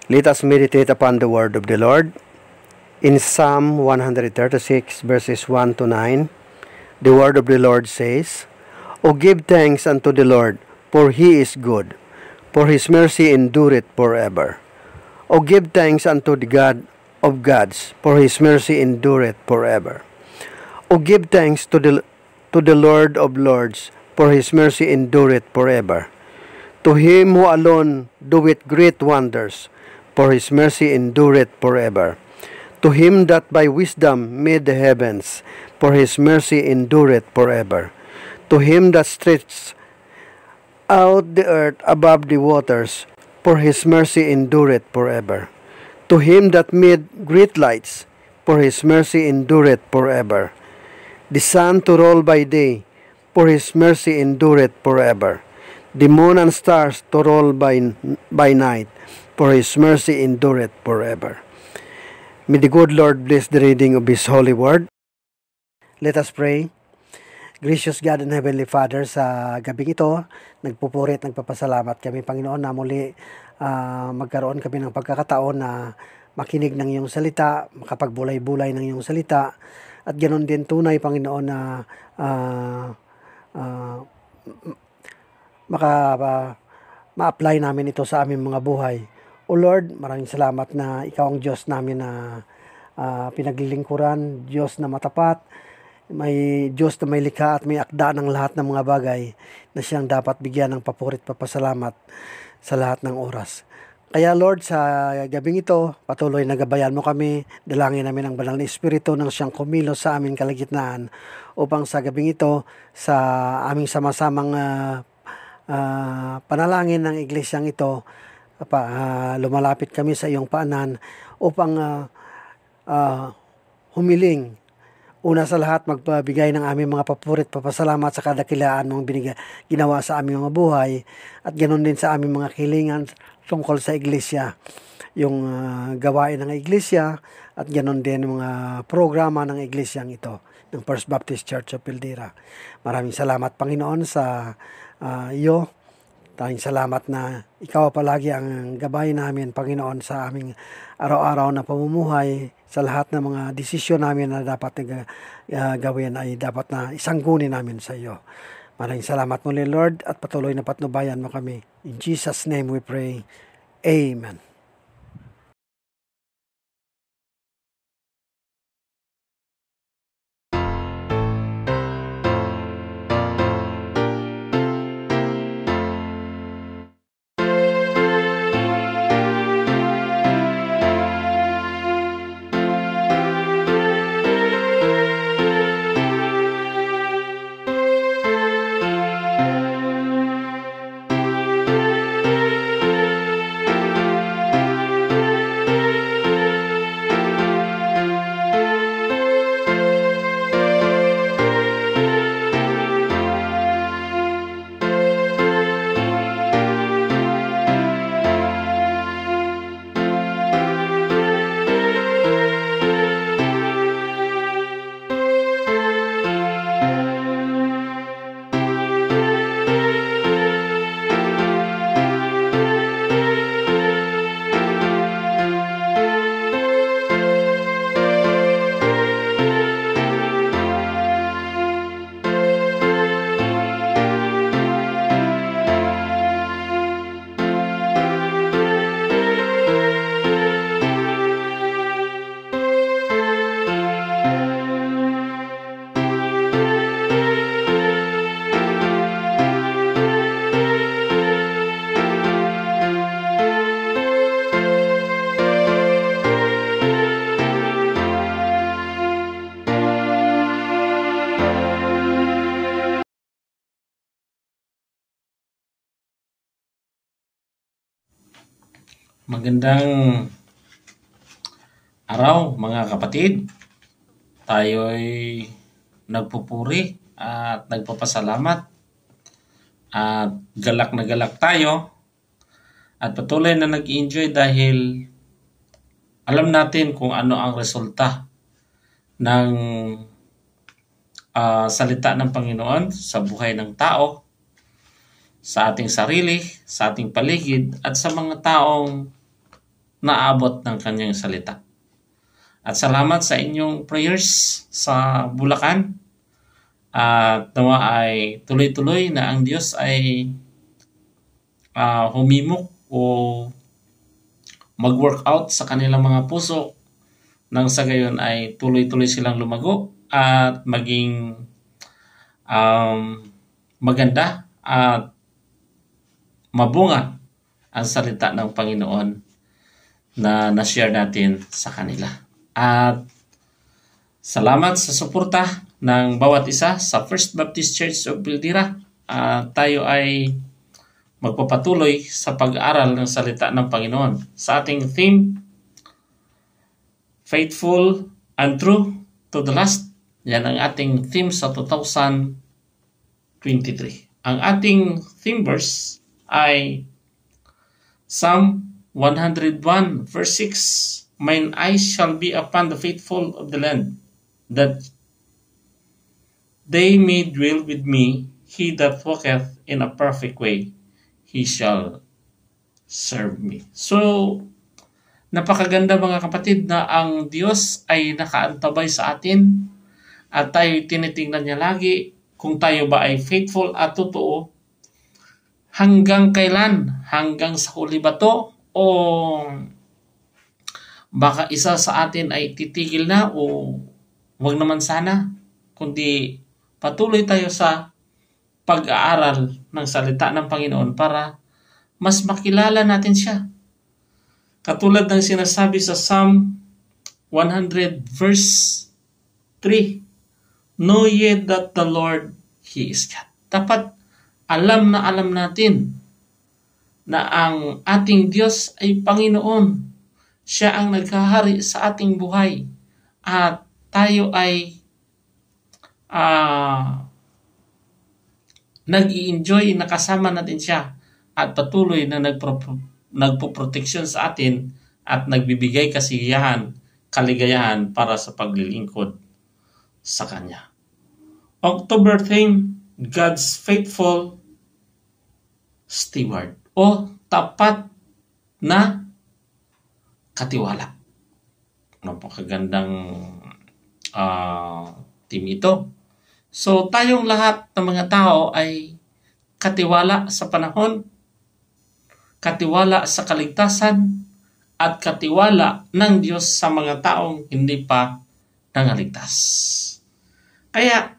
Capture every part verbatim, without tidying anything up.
Let us meditate upon the word of the Lord. In Psalm one thirty-six, verses one to nine, the word of the Lord says, O give thanks unto the Lord, for he is good, for his mercy endureth forever. O give thanks unto the God of gods, for his mercy endureth forever. O give thanks to the, to the Lord of lords, for his mercy endureth forever. To him who alone doeth great wonders, for his mercy endureth forever. To him that by wisdom made the heavens, for his mercy endureth forever. To him that stretched out the earth above the waters, for his mercy endureth forever. To him that made great lights, for his mercy endureth forever. The sun to roll by day, for his mercy endureth forever. The moon and stars to roll by, by night, for his mercy endureth forever. May the good Lord bless the reading of his holy word. Let us pray. Gracious God and Heavenly Father, sa gabing ito, nagpupuri at nagpapasalamat kami, Panginoon, na muli uh, magkaroon kami ng pagkakataon na makinig ng iyong salita, makapagbulay-bulay ng iyong salita, at ganoon din tunay, Panginoon, na uh, uh, maka, uh, ma-apply namin ito sa aming mga buhay. O Lord, maraming salamat na ikaw ang Diyos namin na uh, pinaglilingkuran, Diyos na matapat, may Diyos na may likha at may akda ng lahat ng mga bagay na siyang dapat bigyan ng papurit papasalamat sa lahat ng oras. Kaya Lord, sa gabing ito, patuloy na gabayan mo kami, dalangin namin ang banal na Espiritu nang siyang kumilos sa aming kalagitnaan upang sa gabing ito, sa aming sama-samang uh, uh, panalangin ng iglesyang ito, pa, uh, lumalapit kami sa iyong paanan upang uh, uh, humiling. Una sa lahat, magpabigay ng aming mga papurit, papasalamat sa kadakilaan mong binigay, ginawa sa aming mga buhay at ganoon din sa aming mga kilingan tungkol sa iglesia. Yung uh, gawain ng iglesia at ganoon din mga programa ng iglesyang ito, ng First Baptist Church of Pildera. Maraming salamat, Panginoon, sa uh, iyo. Tayong salamat na ikaw palagi ang gabay namin, Panginoon, sa aming araw-araw na pamumuhay, sa lahat ng mga desisyon namin na dapat uh, gawin ay dapat na isanggunin namin sa iyo. Maraming salamat muli, Lord, at patuloy na patnubayan mo kami. In Jesus' name we pray. Amen. Magandang araw mga kapatid. Tayo'y nagpupuri at nagpapasalamat at galak na galak tayo at patuloy na nag-enjoy dahil alam natin kung ano ang resulta ng uh, salita ng Panginoon sa buhay ng tao, sa ating sarili, sa ating paligid at sa mga taong naabot ng kanyang salita. At salamat sa inyong prayers sa Bulacan. At nawa ay tuloy-tuloy na ang Diyos ay uh, humimok o mag-work out sa kanilang mga puso nang sa gayon ay tuloy-tuloy silang lumago at maging um, maganda at mabunga ang salita ng Panginoon na na-share natin sa kanila. At salamat sa suporta ng bawat isa sa First Baptist Church of Pildira. Uh, tayo ay magpapatuloy sa pag-aaral ng salita ng Panginoon. Sa ating theme, Faithful and True to the Last. Yan ang ating theme sa two thousand twenty-three. Ang ating theme verse ay Psalm one oh one verse six. Mine eyes shall be upon the faithful of the land, that they may dwell with me. He that walketh in a perfect way, he shall serve me. So, napakaganda mga kapatid na ang Diyos ay nakaantabay sa atin at tayo tinitingnan niya lagi kung tayo ba ay faithful at totoo hanggang kailan, hanggang sa huli ba to o baka isa sa atin ay titigil na o wag naman sana, kundi patuloy tayo sa pag-aaral ng salita ng Panginoon para mas makilala natin siya. Katulad ng sinasabi sa Psalm one hundred verse three, know ye that the Lord, He is God. Dapat alam na alam natin na ang ating Diyos ay Panginoon. Siya ang nagkahari sa ating buhay at tayo ay uh, nag-i-enjoy, nakasama natin siya at patuloy na nagpro- nagpo-proteksyon sa atin at nagbibigay kasiyahan, kaligayahan para sa paglilingkod sa Kanya. October theme, God's faithful steward o tapat na katiwala. Napakagandang uh, team ito. So tayong lahat ng mga tao ay katiwala sa panahon, katiwala sa kaligtasan, at katiwala ng Diyos sa mga taong hindi pa nangaligtas. Kaya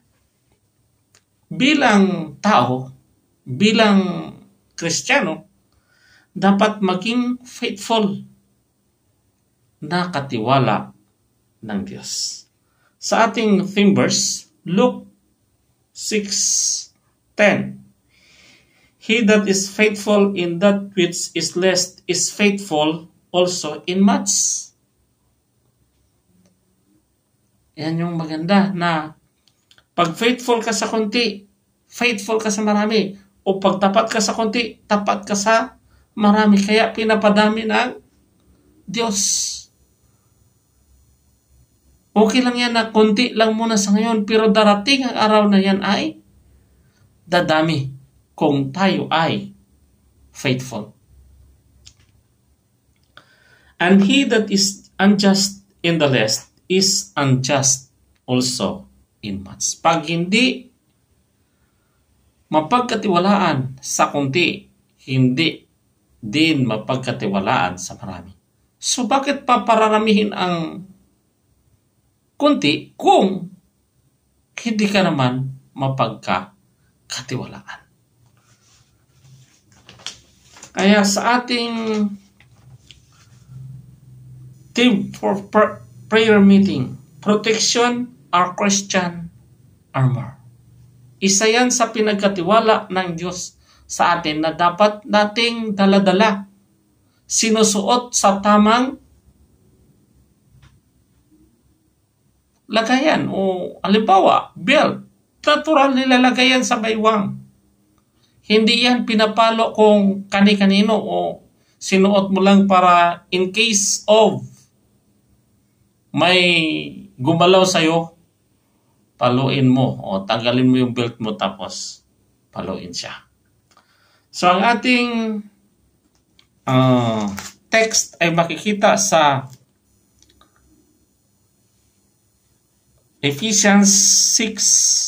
bilang tao, bilang Kristiyano, dapat maging faithful na katiwala ng Diyos. Sa ating theme verse, Luke six ten. He that is faithful in that which is least is faithful also in much. Yan yung maganda na pag faithful ka sa konti, faithful ka sa marami. O pag tapat ka sa konti, tapat ka sa marami. Kaya pinapadami ng Diyos. Okay lang yan na konti lang muna sa ngayon, pero darating ang araw na yan ay dadami kung tayo ay faithful. And he that is unjust in the least is unjust also in much. Pag hindi mapagkatiwalaan sa konti, hindi din mapagkatiwalaan sa marami. So bakit pa pararamihin ang kunti kung hindi ka naman mapagkatiwalaan? Kaya sa ating team for prayer meeting, protection our Christian armor. Isa yan sa pinagkatiwala ng Diyos sa atin na dapat nating daladala, sinusuot sa tamang lagayan o halimbawa, belt. Natural nilalagayan sa baywang. Hindi yan pinapalo kung kani-kanino o sinuot mo lang para in case of may gumalaw sa'yo, paluin mo o tanggalin mo yung belt mo tapos paluin siya. So ang ating uh, text ay makikita sa Ephesians six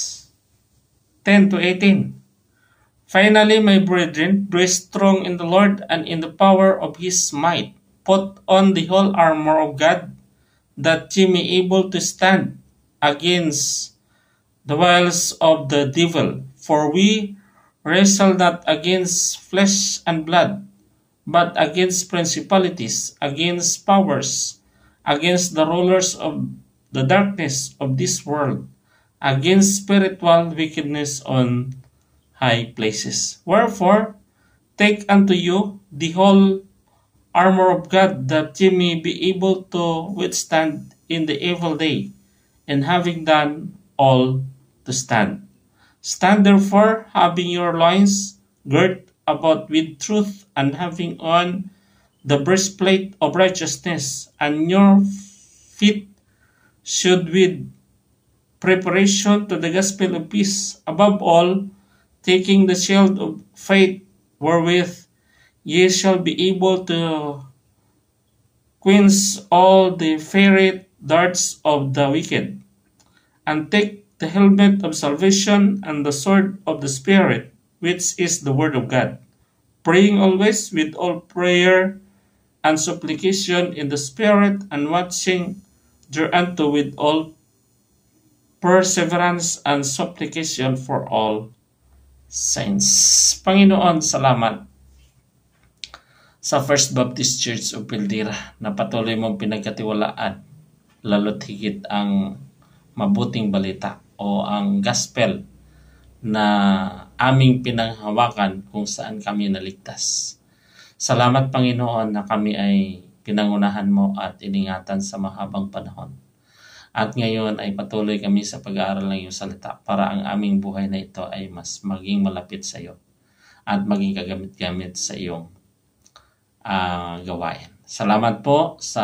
ten to eighteen. Finally, my brethren, be strong in the Lord and in the power of his might. Put on the whole armor of God, that ye may be able to stand against the wiles of the devil. For we wrestle not against flesh and blood, but against principalities, against powers, against the rulers of the darkness of this world, against spiritual wickedness on high places. Wherefore, take unto you the whole armor of God, that ye may be able to withstand in the evil day, and having done all, to stand. Stand therefore, having your loins girt about with truth, and having on the breastplate of righteousness, and your feet should with preparation to the gospel of peace. Above all, taking the shield of faith, wherewith ye shall be able to quench all the fiery darts of the wicked, and take the helmet of salvation and the sword of the Spirit, which is the word of God, praying always with all prayer and supplication in the Spirit, and watching thereunto with all perseverance and supplication for all saints. Panginoon, salamat sa First Baptist Church of Pildira na patuloy mong pinagkatiwalaan, lalo't higit ang mabuting balita o ang gospel na aming pinanghawakan kung saan kami naligtas. Salamat, Panginoon, na kami ay pinangunahan mo at iningatan sa mahabang panahon. At ngayon ay patuloy kami sa pag-aaral ng iyong salita para ang aming buhay na ito ay mas maging malapit sa iyo at maging kagamit-gamit sa iyong uh, gawain. Salamat po sa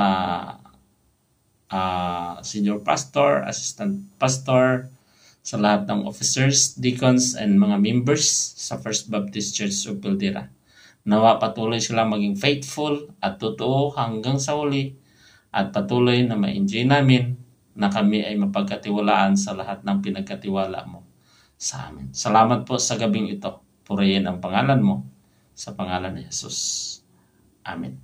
uh, senior pastor, assistant pastor, sa lahat ng officers, deacons, and mga members sa First Baptist Church of Pildira. Nawa patuloy sila maging faithful at totoo hanggang sa huli, at patuloy na ma-enjoy namin na kami ay mapagkatiwalaan sa lahat ng pinagkatiwala mo sa amin. Salamat po sa gabing ito. Purihin ang pangalan mo sa pangalan ni Jesus. Amen.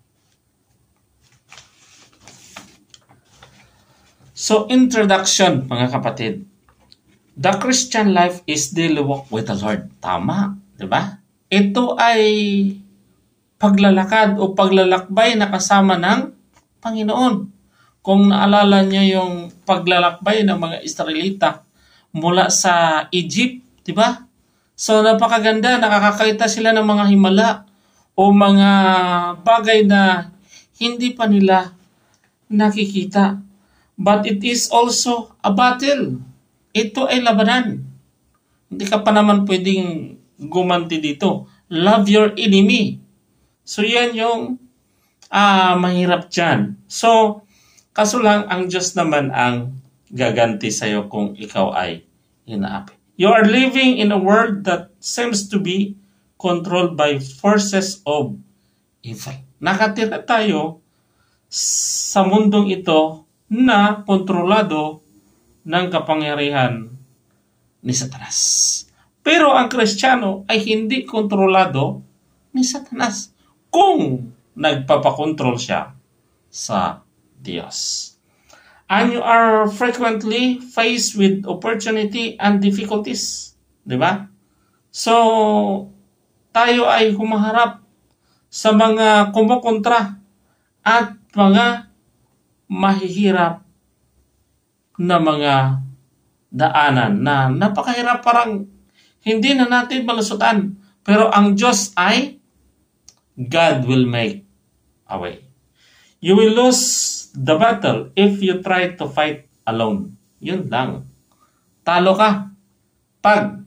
So, introduction, mga kapatid. The Christian life is daily walk with the Lord. Tama, di ba? Ito ay paglalakad o paglalakbay na kasama ng Panginoon. Kung naalala niyo yung paglalakbay ng mga Israelita mula sa Egypt, di ba? So napakaganda, nakakakita sila ng mga himala o mga bagay na hindi pa nila nakikita. But it is also a battle. Ito ay labanan. Hindi ka pa naman pwedeng gumanti dito. Love your enemy. So yan yung uh, mahirap dyan. So, kaso lang, ang Diyos naman ang gaganti sa'yo kung ikaw ay inaapi. You are living in a world that seems to be controlled by forces of evil. Nakatira tayo sa mundong ito na kontrolado ng kapangyarihan ni Satanas. Pero ang Kristiyano ay hindi kontrolado ni Satanas kung nagpapakontrol siya sa Diyos. And you are frequently faced with opportunity and difficulties. Diba? So, tayo ay humaharap sa mga kumukontra at mga mahihirap na mga daanan na napakahirap, parang hindi na natin malusutan. Pero ang Diyos ay God will make a way. You will lose the battle if you try to fight alone. Yun lang. Talo ka pag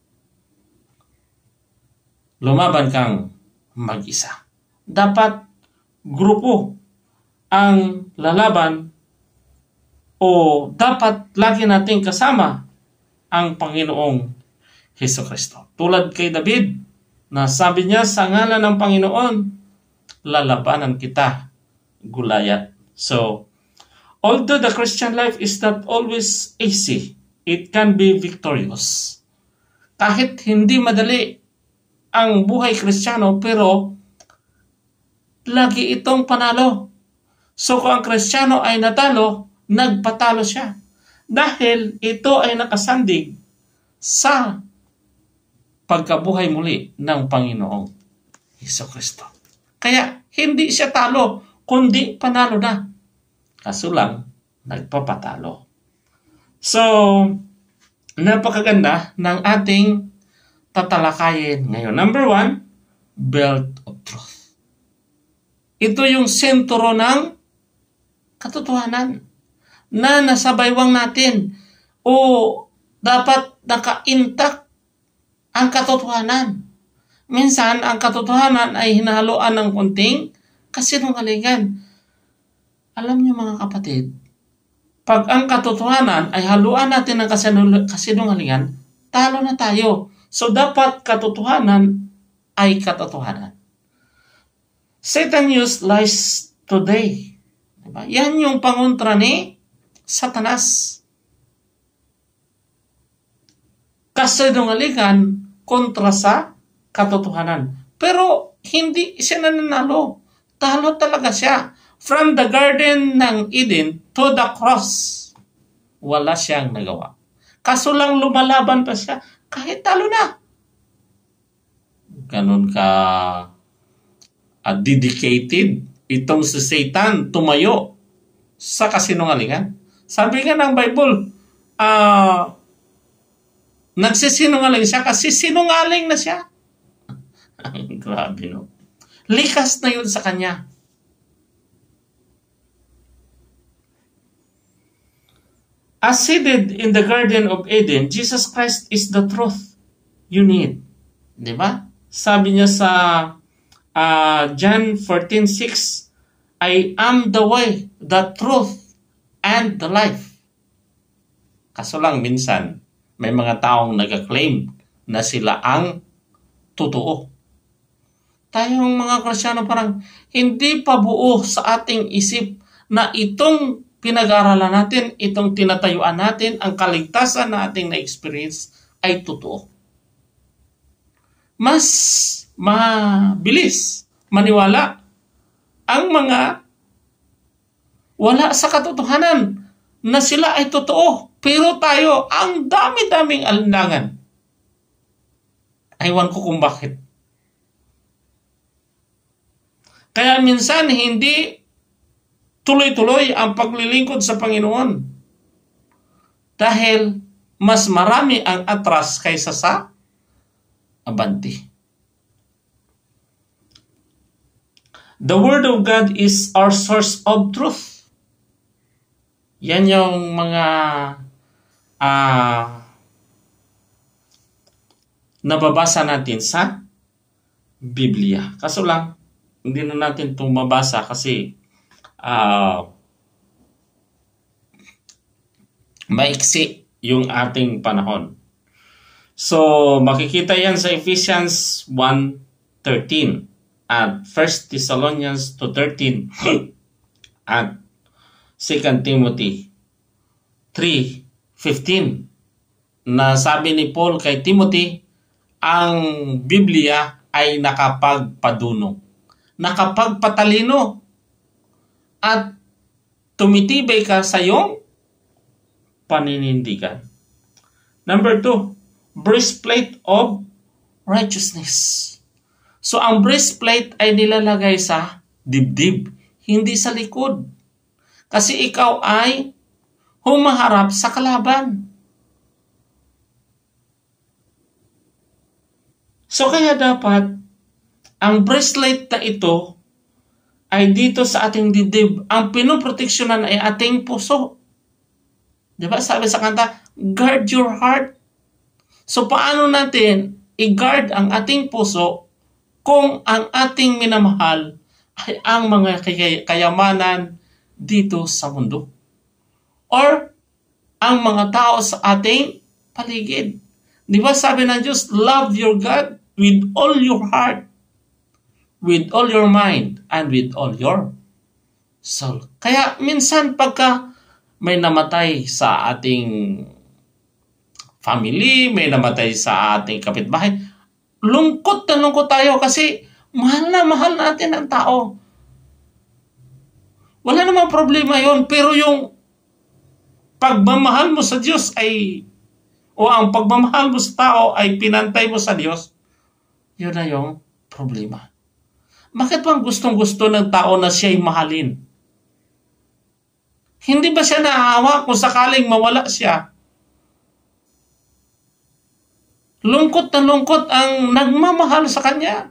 lumaban kang mag-isa. Dapat grupo ang lalaban o dapat lagi nating kasama ang Panginoong Hesukristo. Tulad kay David na sabi niya sa ngalan ng Panginoon lalabanan kita, Goliath. So, although the Christian life is not always easy, it can be victorious. Kahit hindi madali ang buhay Kristiyano, pero lagi itong panalo. So kung ang Kristiyano ay natalo, nagpatalo siya. Dahil ito ay nakasandig sa pagkabuhay muli ng Panginoong Hesukristo. Kaya hindi siya talo, kundi panalo na. Kaso lang, nagpapatalo. So, napakaganda ng ating tatalakayin ngayon. Number one, belt of truth. Ito yung sentro ng katotohanan na nasa baywang natin o dapat naka-intact ang katotohanan. Minsan, ang katotohanan ay hinahaluan ng kunting kasinungalingan. Alam niyo mga kapatid, pag ang katotohanan ay haluan natin ng kasinungalingan, talo na tayo. So, dapat katotohanan ay katotohanan. Satan used lies today. Diba? Yan yung pangontra ni Satanas. Kasinungalingan kontra sa katotohanan. Pero, hindi siya nananalo. Talo talaga siya. From the Garden ng Eden to the cross, wala siyang nagawa. Kaso lang lumalaban pa siya, kahit talo na. Ganun ka uh, dedicated itong si Satan tumayo sa kasinungalingan. Sabi nga ng Bible, uh, nagsisinungaling siya kasi sinungaling na siya. Grabe, no? Likas na yun sa kanya. As seated in the Garden of Eden, Jesus Christ is the truth you need. Diba? Sabi niya sa uh, John fourteen six, I am the way, the truth, and the life. Kaso lang minsan, may mga taong nag-claim na sila ang totoo. Tayong mga Kristiyano parang hindi pa buo sa ating isip na itong pinag-aaralan natin, itong tinatayuan natin, ang kaligtasan na ating na-experience ay totoo. Mas mabilis maniwala ang mga wala sa katotohanan na sila ay totoo. Pero tayo, ang dami-daming alinlangan. Aywan ko kung bakit. Kaya minsan hindi tuloy-tuloy ang paglilingkod sa Panginoon. Dahil mas marami ang atras kaysa sa abanti. The Word of God is our source of truth. Yan yung mga uh, nababasa natin sa Biblia. Kaso lang, hindi na natin itong mabasa kasi Uh, maiksi yung ating panahon. So, makikita yan sa Ephesians one thirteen at First Thessalonians two thirteen at Second Timothy three fifteen na sabi ni Paul kay Timothy, ang Biblia ay nakapagpadunong, nakapagpatalino, at tumitibay ka sa iyong paninindigan. Number two, breastplate of righteousness. So, ang breastplate ay nilalagay sa dibdib, hindi sa likod. Kasi ikaw ay humaharap sa kalaban. So, kaya dapat ang breastplate na ito ay dito sa ating dibdib. Ang pinoproteksyonan ay ating puso. Diba? Sabi sa kanta, guard your heart. So paano natin i-guard ang ating puso kung ang ating minamahal ay ang mga kayamanan dito sa mundo? Or ang mga tao sa ating paligid. Diba sabi ng Diyos, love your God with all your heart, with all your mind and with all your soul. Kaya minsan pagka may namatay sa ating family, may namatay sa ating kapitbahay, lungkot na lungkot tayo kasi mahal na mahal natin ang tao. Wala namang problema yon, pero yung pagmamahal mo sa Diyos ay, o ang pagmamahal mo sa tao ay pinantay mo sa Diyos, yun na yung problema. Bakit bang gustong-gusto ng tao na siya'y mahalin? Hindi ba siya naawa kung sakaling mawala siya? Lungkot na lungkot ang nagmamahal sa kanya.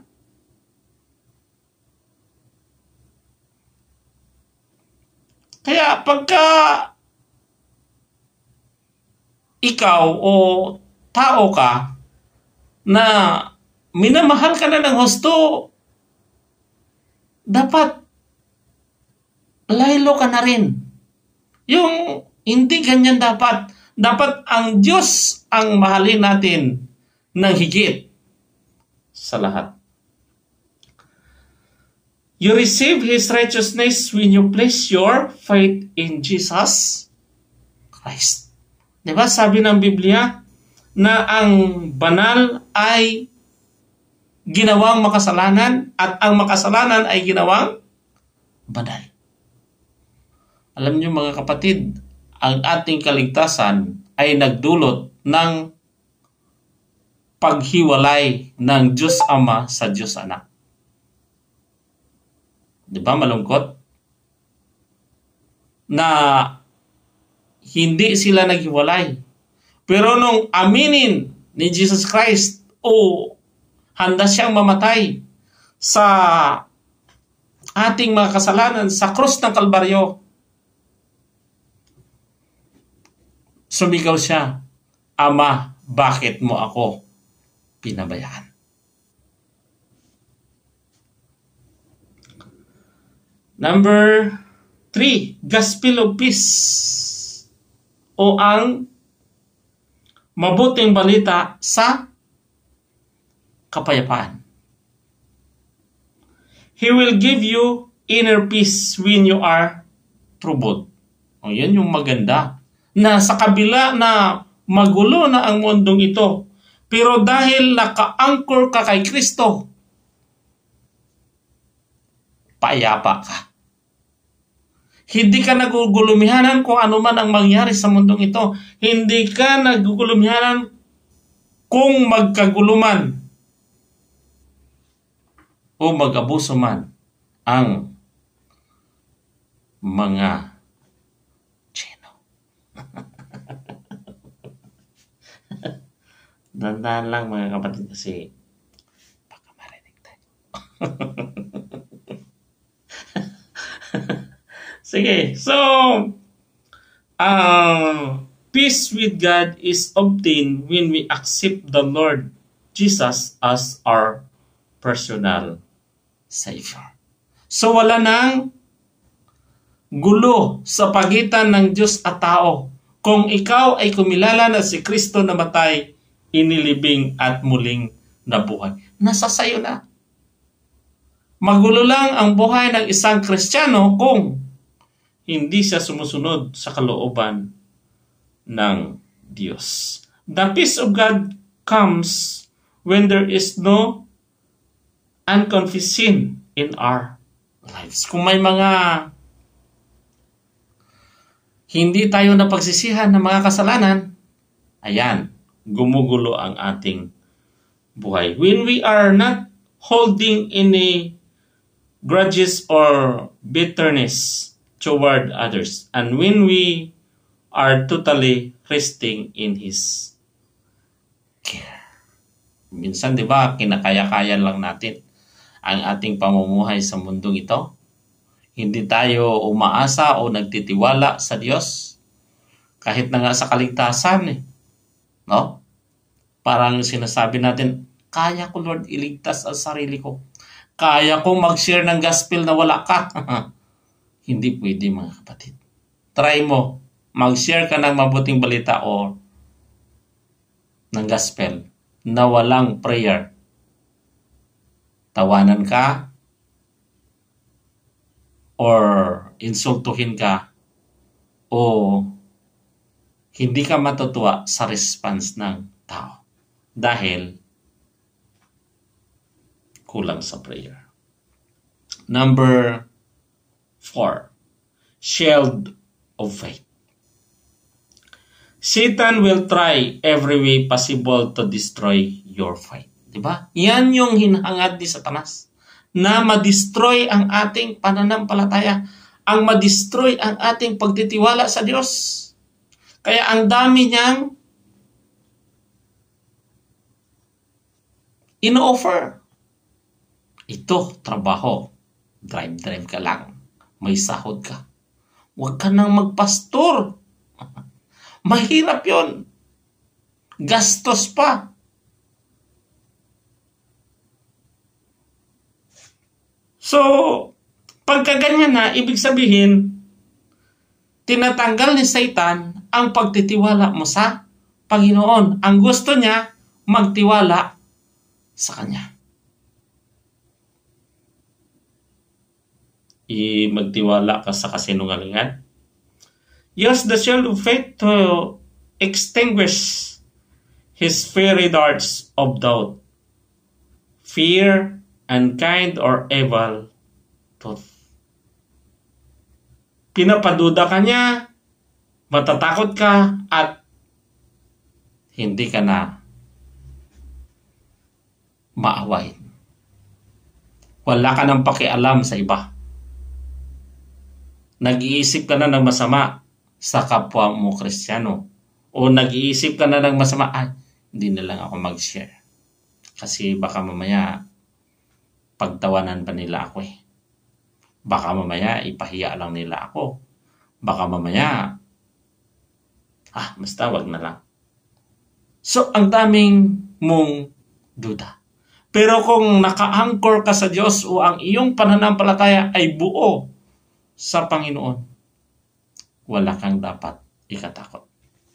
Kaya pagka ikaw o tao ka na minamahal ka na ng husto, dapat laylo ka na rin. Yung hindi ganyan dapat. Dapat ang Diyos ang mahalin natin ng higit sa lahat. You receive His righteousness when you place your faith in Jesus Christ. Diba sabi ng Biblia na ang banal ay ginawang makasalanan at ang makasalanan ay ginawang banal. Alam niyo mga kapatid, ang ating kaligtasan ay nagdulot ng paghiwalay ng Diyos Ama sa Diyos Anak. Di ba malungkot? Na hindi sila naghiwalay. Pero nung aminin ni Jesus Christ o handa siyang mamatay sa ating mga kasalanan sa krus ng Kalbaryo, sumigaw siya, Ama, bakit mo ako pinabayaan? Number three, Gospel of Peace o ang mabuting balita sa kapayapaan. He will give you inner peace when you are troubled. O yan yung maganda. Na sa kabila na magulo na ang mundong ito, pero dahil naka-anchor ka kay Kristo, payapa ka. Hindi ka nagugulumihanan kung ano man ang mangyari sa mundong ito. Hindi ka nagugulumihanan kung magkaguluman o mag-abuso man ang mga Chino. Dandan lang mga kapatid kasi baka marinig tayo. Sige, so uh, peace with God is obtained when we accept the Lord Jesus as our personal Savior. So wala nang gulo sa pagitan ng Diyos at tao. Kung ikaw ay kumilala na si Kristo namatay, inilibing at muling nabuhay, nasa sayo na. Magulo lang ang buhay ng isang Kristiyano kung hindi siya sumusunod sa kalooban ng Diyos. The peace of God comes when there is no unconfessed sin in our lives. Kung may mga hindi tayo napagsisihan ng mga kasalanan, ayan, gumugulo ang ating buhay. When we are not holding any grudges or bitterness toward others, and when we are totally resting in His care. Minsan, di ba, kinakaya-kaya lang natin ang ating pamumuhay sa mundong ito. Hindi tayo umaasa o nagtitiwala sa Diyos. Kahit na nga sa kaligtasan, eh. No? Parang sinasabi natin, kaya ko, Lord, iligtas ang sarili ko. Kaya kong mag-share ng gospel na wala ka. Hindi pwede mga kapatid. Try mo. Mag-share ka ng mabuting balita o ng gospel na walang prayer. Tawanan ka, or insultuhin ka o hindi ka matutuwa sa response ng tao dahil kulang sa prayer. Number four, shield of faith. Satan will try every way possible to destroy your faith. Diba? Yan yung hinahangad ni Satanas, na ma-destroy ang ating pananampalataya, ang ma-destroy ang ating pagtitiwala sa Diyos. Kaya ang dami niyang ino-offer. Ito, trabaho. Drive-drive ka lang. May sahod ka. Huwag ka nang magpastor. Mahirap yon. Gastos pa. So, pagka ganyan na, ibig sabihin, tinatanggal ni Satan ang pagtitiwala mo sa Panginoon. Ang gusto niya, magtiwala sa Kanya. I magtiwala ka sa kasinungalingan. Use the shield of faith to extinguish his fiery darts of doubt, fear, unkind, or evil thought. Pinapaduda ka niya, matatakot ka, at hindi ka na maawain. Wala ka nang pakialam sa iba. Nag-iisip ka na ng masama sa kapwa mo Kristiyano. O nag-iisip ka na ng masama, ay, hindi na lang ako mag-share. Kasi baka mamaya, pagtawanan pa nila ako eh. Baka mamaya, ipahiya lang nila ako. Baka mamaya, ah, basta wag na lang. So, ang daming mong duda. Pero kung naka-anchor ka sa Diyos o ang iyong pananampalataya ay buo sa Panginoon, wala kang dapat ikatakot.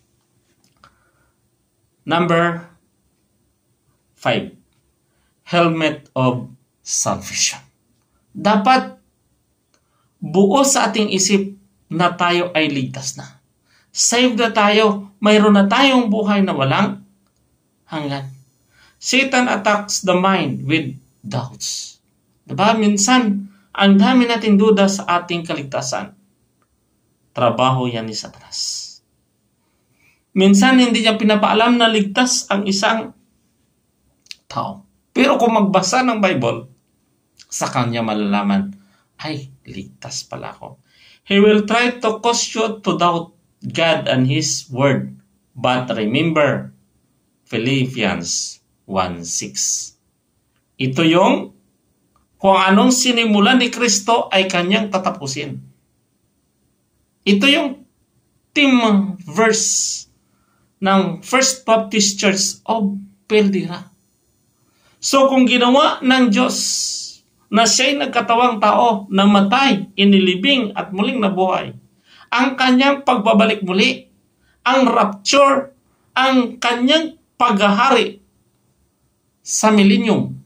Number five, helmet of salvation. Dapat buo sa ating isip na tayo ay ligtas na. Saved na tayo, mayroon na tayong buhay na walang hanggan. Satan attacks the mind with doubts. Diba? Minsan, ang dami nating duda sa ating kaligtasan. Trabaho yan ni Satanas. Minsan, hindi niya pinapaalam na ligtas ang isang tao. Pero kung magbasa ng Bible, sa kanya malalaman, ay, ligtas pala ako. He will try to cause you to doubt God and His Word. But remember, Philippians one six. Ito yung kung anong sinimulan ni Kristo ay kanyang tatapusin. Ito yung theme verse ng First Baptist Church of Pildera. So kung ginawa ng Diyos na siya'y nagkatawang tao, namatay, inilibing at muling nabuhay, ang kanyang pagbabalik muli, ang rapture, ang kanyang paghahari sa millennium.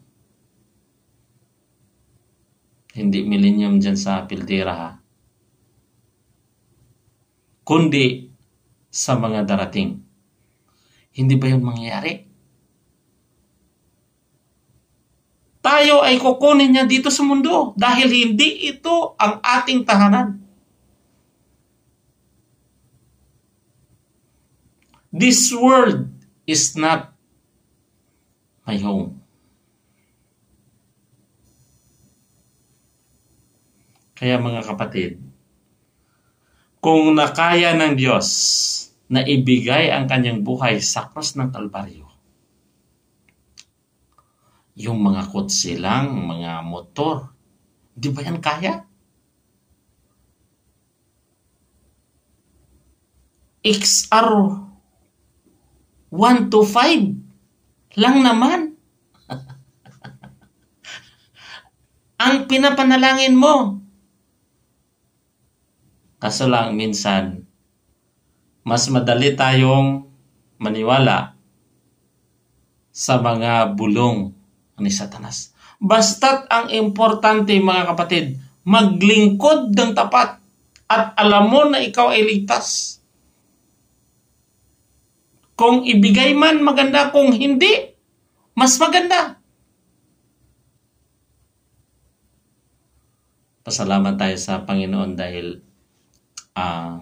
Hindi millennium dyan sa Pildera ha. Kundi sa mga darating. Hindi ba yun mangyayari? Tayo ay kukunin niya dito sa mundo dahil hindi ito ang ating tahanan. This world is not my home. Kaya mga kapatid, kung nakaya ng Diyos na ibigay ang kanyang buhay sa krus ng Kalbaryo, yung mga kotse lang, mga motor, di ba yan kaya? X R one to five lang naman. Ang pinapanalangin mo. Kaso lang minsan, mas madali tayong maniwala sa mga bulong ni Satanas. Basta't ang importante mga kapatid, maglingkod ng tapat at alam mo na ikaw ay ligtas. Kung ibigay man, maganda. Kung hindi, mas maganda. Pasalamat tayo sa Panginoon dahil uh,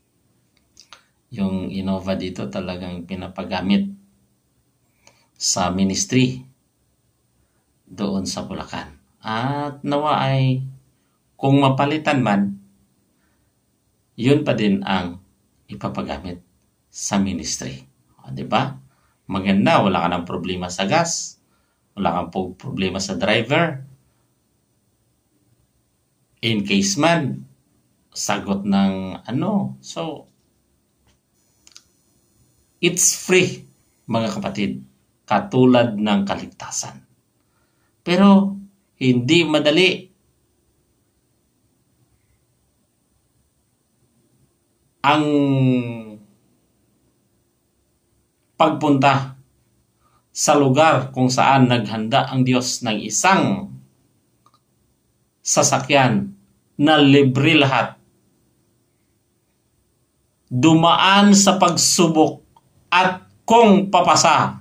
yung Innova dito talagang pinapagamit sa ministry doon sa Bulacan. At nawa ay kung mapalitan man, yun pa din ang ipapagamit sa ministry. O, diba? Maganda, wala ka ng problema sa gas, wala kang po problema sa driver. In case man, sagot ng ano. So, it's free, mga kapatid, katulad ng kaligtasan. Pero, hindi madali. Ang pagpunta sa lugar kung saan naghanda ang Diyos ng isang sasakyan na libre lahat. Dumaan sa pagsubok at kung papasa,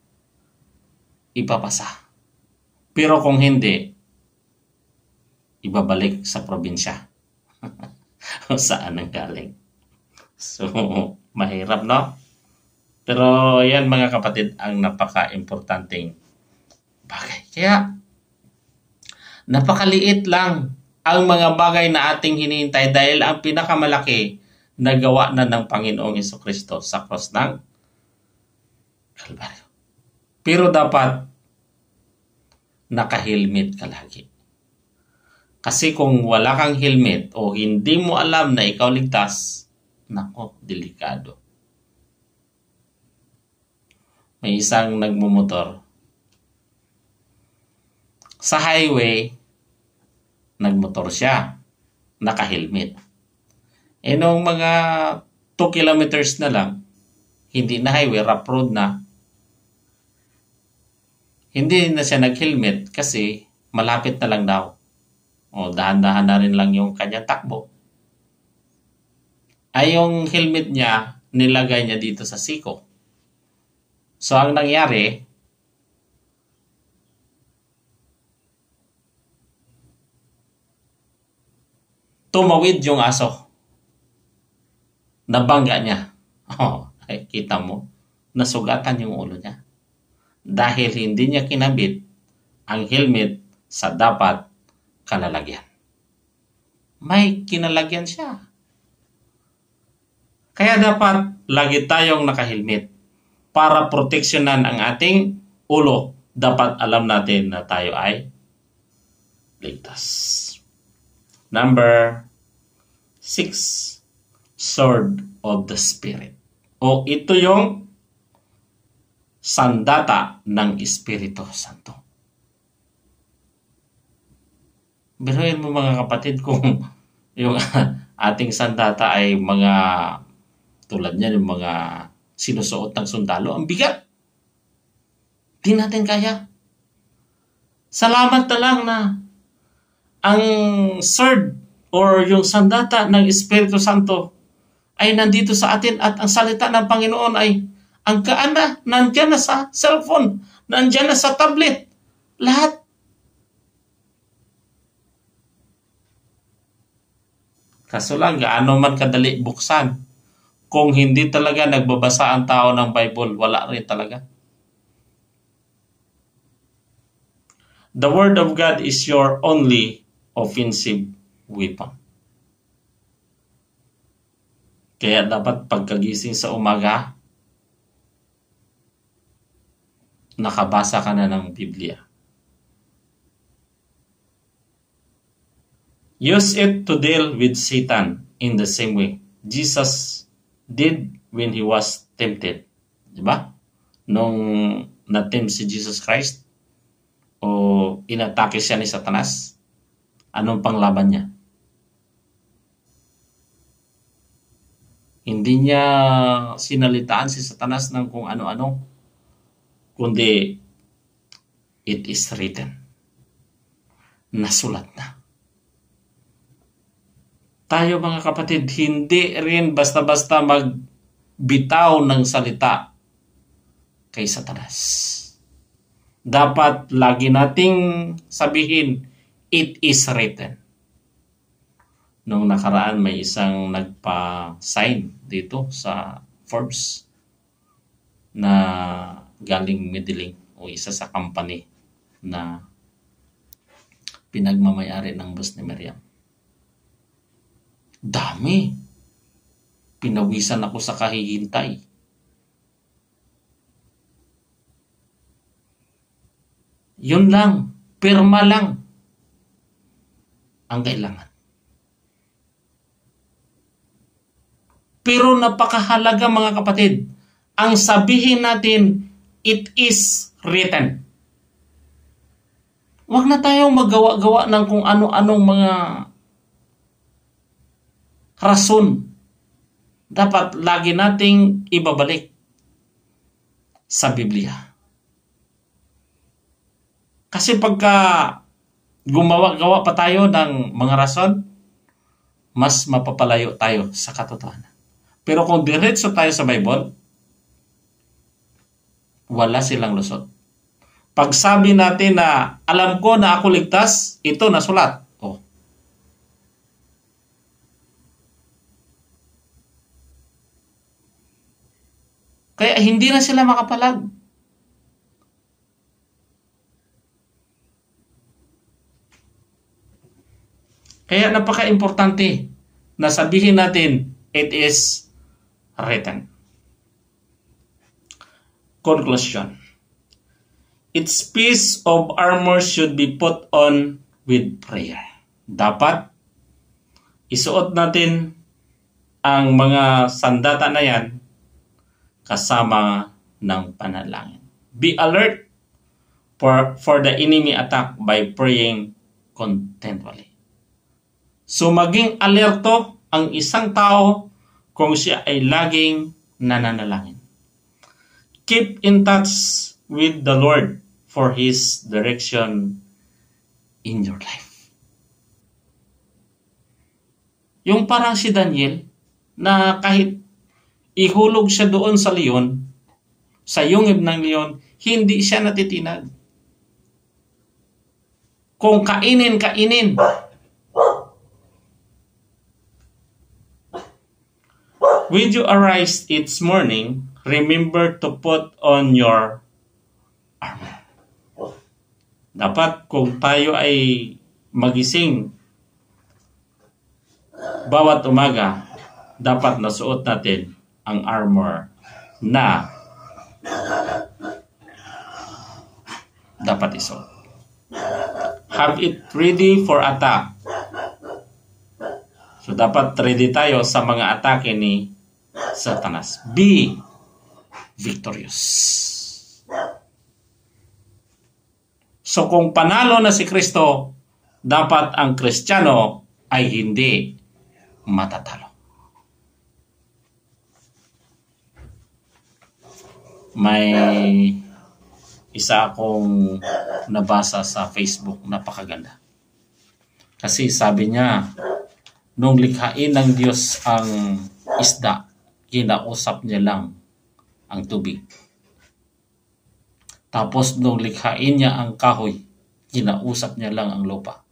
ipapasa. Pero kung hindi, ibabalik sa probinsya. Saan ang galing? So, mahirap, no? Pero yan mga kapatid, ang napaka-importanting bagay. Kaya, napakaliit lang ang mga bagay na ating hinihintay dahil ang pinakamalaki na gawa na ng Panginoong Jesucristo sa cross ng Kalbaryo. Pero dapat naka-helmet ka lagi. Kasi kung wala kang helmet o hindi mo alam na ikaw ligtas, nako, delikado. May isang nagmumotor. Sa highway, nagmotor siya. Naka-helmet. E nung mga two kilometers na lang, hindi na highway, rough road na. Hindi na siya nag-helmet kasi malapit na lang daw. O dahan-dahan na rin lang yung kanyang takbo. Ay yung helmet niya, nilagay niya dito sa siko. So ang nangyari, tumawid yung aso. Nabangga niya. Oh, ay, kita mo, nasugatan yung ulo niya. Dahil hindi niya kinabit ang helmet sa dapat kalalagyan. May kinalagyan siya. Kaya dapat lagi tayong naka-helmet para proteksyonan ang ating ulo. Dapat alam natin na tayo ay ligtas. Number six, sword of the Spirit. O ito yung sandata ng Espiritu Santo. Biruin mo mga kapatid kung yung ating sandata ay mga tulad niyan yung mga sinusuot ng sundalo. Ang bigat. Di natin kaya. Salamat na lang na ang sword or yung sandata ng Espiritu Santo ay nandito sa atin at ang salita ng Panginoon ay ang kaana, nandyan na sa cellphone, nandyan na sa tablet, lahat. Kaso lang, gaano man kadali buksan. Kung hindi talaga nagbabasa ang tao ng Bible, wala rin talaga. The Word of God is your only offensive weapon. Kaya dapat pagkagising sa umaga, nakabasa ka na ng Biblia. Use it to deal with Satan in the same way Jesus did when he was tempted. Diba? Nung na-tempt si Jesus Christ o inatake siya ni Satanas, anong panglaban niya? Hindi niya sinalitaan si Satanas ng kung ano-ano, kundi it is written. Nasulat na. tayo mga kapatid, hindi rin basta-basta magbitaw ng salita kay Satanas. Dapat lagi nating sabihin, it is written. Nung nakaraan may isang nagpa-sign dito sa Forbes na galing Medellin o isa sa company na pinagmamayari ng bus ni Miriam. Dami. Pinawisan ako sa kahihintay. Yun lang. Pirma lang ang kailangan. Pero napakahalaga mga kapatid, ang sabihin natin, it is written. Huwag na tayong magawa-gawa ng kung ano-anong mga rason. Dapat lagi nating ibabalik sa Biblia. Kasi pagka gumawa-gawa pa tayo ng mga rason, mas mapapalayo tayo sa katotohanan. Pero kung diretso tayo sa Bible, wala silang lusot. Pag sabi natin na alam ko na ako ligtas, ito nasulat. Oh. Kaya hindi na sila makapalag. Kaya napaka-importante na sabihin natin, it is written. Conclusion. Its piece of armor should be put on with prayer. Dapat isuot natin ang mga sandata na yan kasama ng panalangin. Be alert for, for the enemy attack by praying continually. So maging alerto ang isang tao kung siya ay laging nananalangin. Keep in touch with the Lord for His direction in your life. Yung parang si Daniel na kahit ihulog siya doon sa leon, sa yungib ng leon, hindi siya natitinag. Kung kainin, kainin. When you arise each morning, remember to put on your armor. Dapat kung tayo ay magising bawat umaga, dapat nasuot natin ang armor na dapat isuot. Have it ready for attack. So dapat ready tayo sa mga atake ni Satanas. Be victorious. So kung panalo na si Kristo, dapat ang Kristiyano ay hindi matatalo. May isa akong nabasa sa Facebook, napakaganda. Kasi sabi niya, nung likhain ng Diyos ang isda, kinausap niya lang ang tubig. Tapos nung likhain niya ang kahoy, kinausap niya lang ang lupa.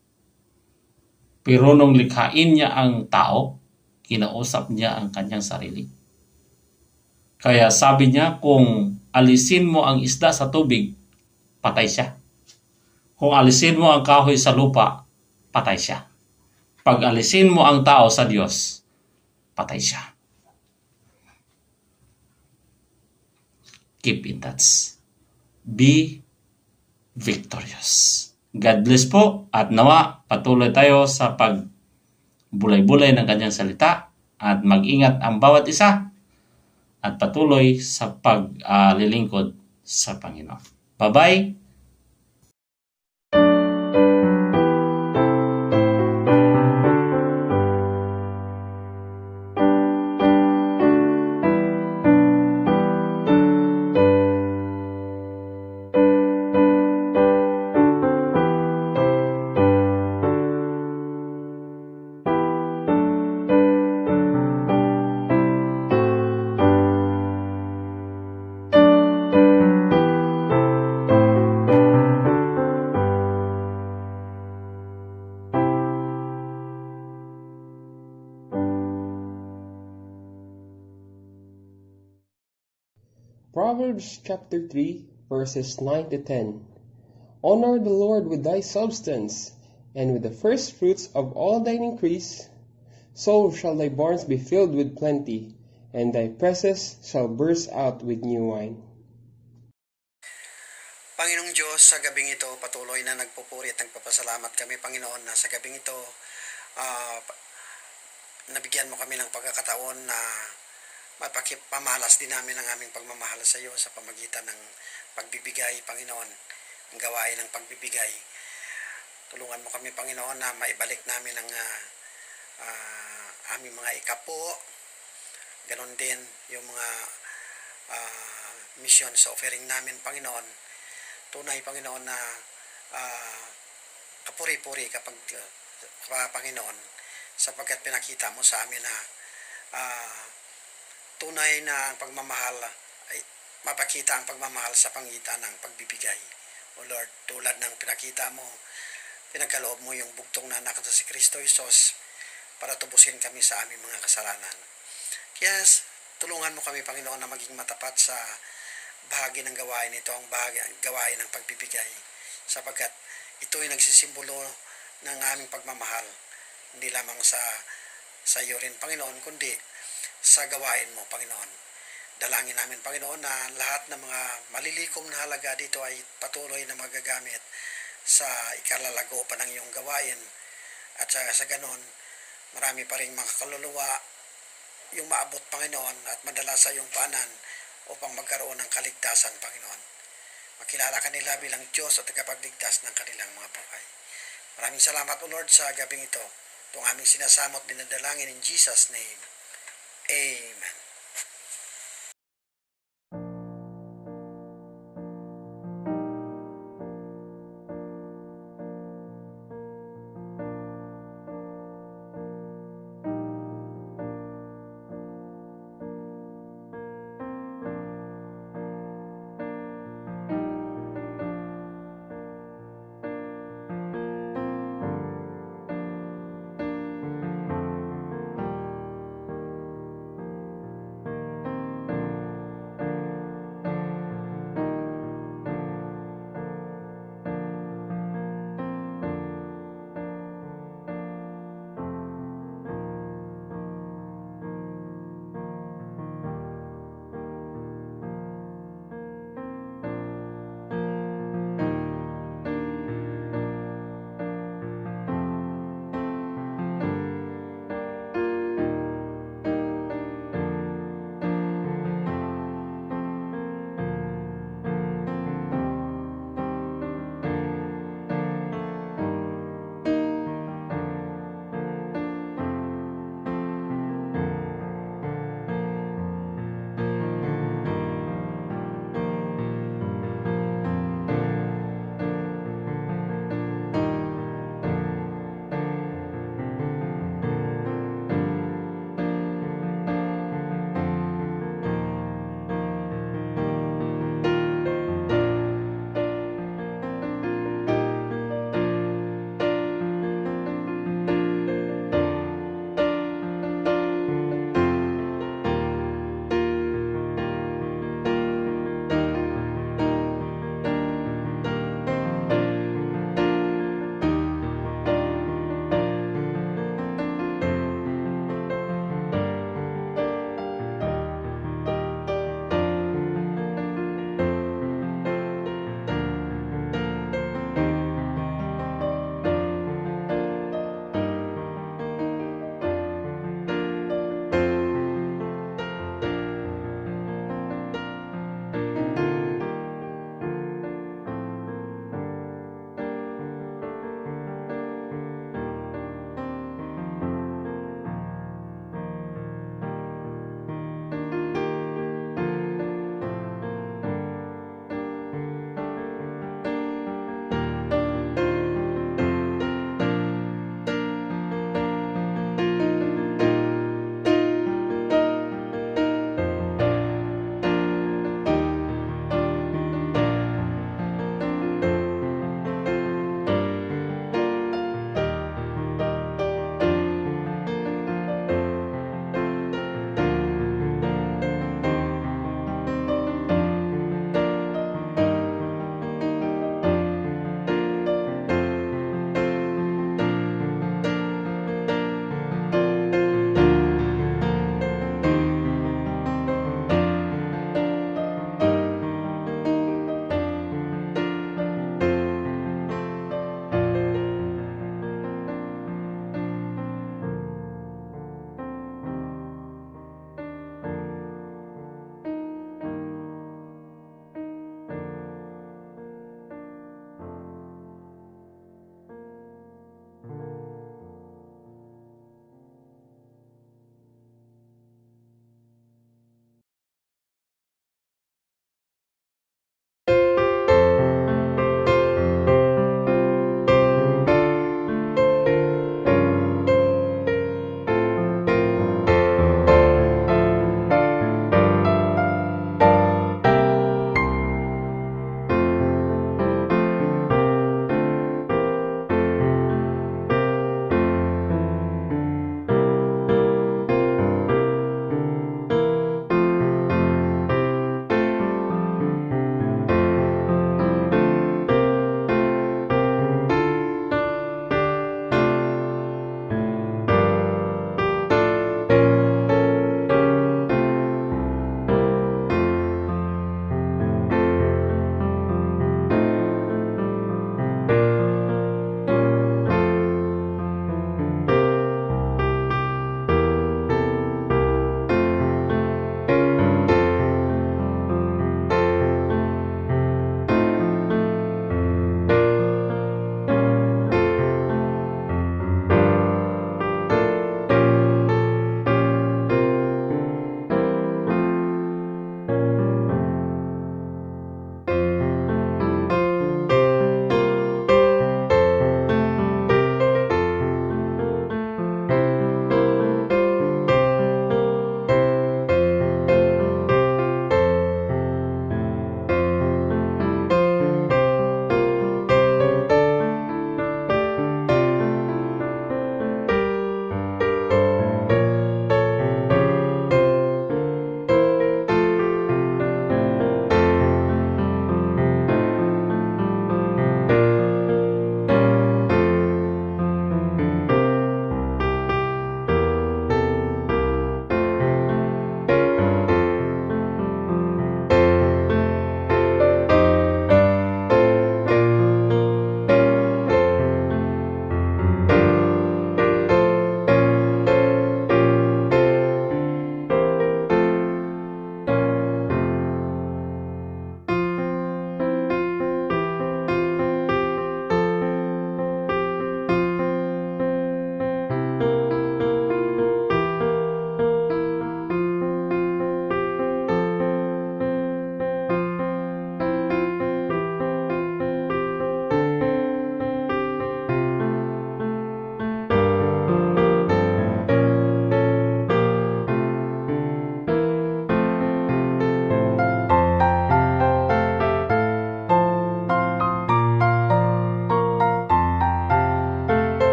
Pero nung likhain niya ang tao, kinausap niya ang kanyang sarili. Kaya sabi niya, kung alisin mo ang isda sa tubig, patay siya. Kung alisin mo ang kahoy sa lupa, patay siya. Pag alisin mo ang tao sa Diyos, patay siya. Keep in touch. Be victorious. God bless po at nawa patuloy tayo sa pagbulay-bulay ng kanyang salita at mag-ingat ang bawat isa at patuloy sa paglilingkod uh, sa Panginoon. Bye-bye! Proverbs chapter three, verses nine to ten. Honor the Lord with thy substance, and with the first fruits of all thine increase. So shall thy barns be filled with plenty, and thy presses shall burst out with new wine. Panginoong Diyos, sa gabing ito, patuloy na nagpupuri at nagpapasalamat kami, Panginoon, na sa gabing ito, uh, nabigyan mo kami ng pagkakataon na mapakipamalas din namin ang aming pagmamahal sa iyo sa pamagitan ng pagbibigay, Panginoon, ang gawain ng pagbibigay. Tulungan mo kami, Panginoon, na maibalik namin ang uh, uh, aming mga ikapo, ganon din yung mga uh, mission sa offering namin, Panginoon. Tunay, Panginoon, na uh, kapuri-puri kapag uh, Panginoon, sapagkat pinakita mo sa amin na uh, tunay na ang pagmamahal ay mapakita ang pagmamahal sa pangitan ng pagbibigay. O Lord, tulad ng pinakita mo, pinagkaloob mo yung bugtong na anak na si Kristo Jesus para tubusin kami sa aming mga kasalanan. Kaya tulungan mo kami, Panginoon, na maging matapat sa bahagi ng gawain ito, ang bahagi, gawain ng pagbibigay, sapagkat ito ay nagsisimbolo ng aming pagmamahal, hindi lamang sa sa iyo rin, Panginoon, kundi sa gawain mo, Panginoon. Dalangin namin, Panginoon, na lahat ng mga malilikom na halaga dito ay patuloy na magagamit sa ikalalago pa ng iyong gawain, at sa, sa ganon, marami pa rin mga kaluluwa yung maabot, Panginoon, at madala sa iyong paanan upang magkaroon ng kaligtasan, Panginoon. Makilala kanila bilang Diyos at tagapagligtas ng kanilang mga buhay. Maraming salamat, O Lord, sa gabing ito. Itong aming sinasamot dinadalangin in Jesus' name. Amen.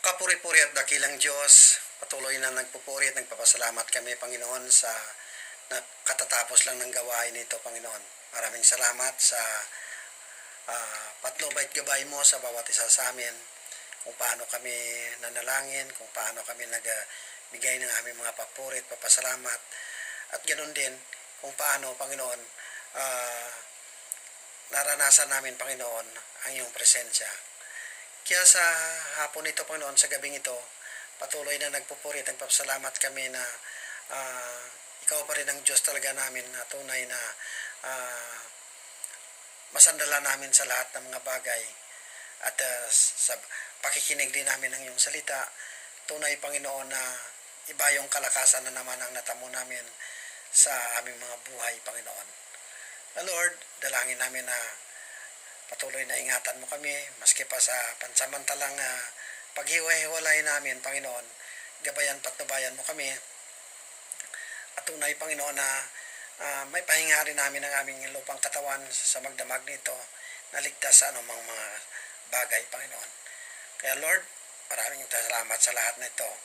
Kapuri-puri at dakilang Diyos, patuloy na nagpupuri at nagpapasalamat kami, Panginoon, sa katatapos lang ng gawain nito, Panginoon. Maraming salamat sa uh, patnubay at gabay mo sa bawat isa sa amin, kung paano kami nanalangin, kung paano kami nagbigay ng aming mga papuri at papasalamat, at ganoon din kung paano, Panginoon, uh, naranasan namin, Panginoon, ang iyong presensya. Kaya sa hapon ito, Panginoon, sa gabing ito, patuloy na nagpupuri at nagpapasalamat kami na uh, ikaw pa rin ang Diyos talaga namin na tunay na uh, masandala namin sa lahat ng mga bagay. At uh, sa pakikinig din namin ng iyong salita, tunay, Panginoon, na iba yung kalakasan na naman ang natamo namin sa aming mga buhay, Panginoon. Lord, dalangin namin na patuloy na ingatan mo kami, maski pa sa pansamantalang uh, paghiwa-hiwalay namin, Panginoon, gabayan patnubayan mo kami. At tunay, Panginoon, na uh, may pahinga rin namin ang aming lupang katawan sa magdamag nito, naligtas sa anumang mga bagay, Panginoon. Kaya Lord, maraming salamat sa lahat na ito.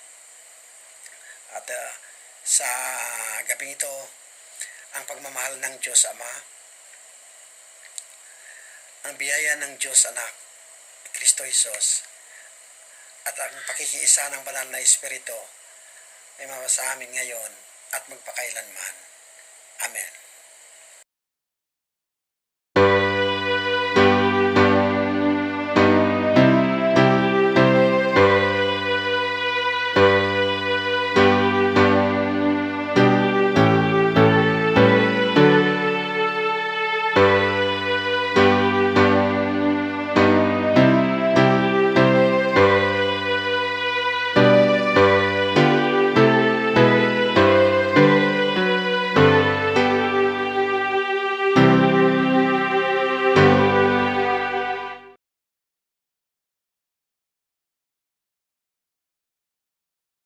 At uh, sa gabing ito, ang pagmamahal ng Diyos Ama, ang biyaya ng Diyos Anak, Kristo Jesus, at ang pakikiisa ng banal na Espiritu ay mawasa amin ngayon at magpakailanman. Amen.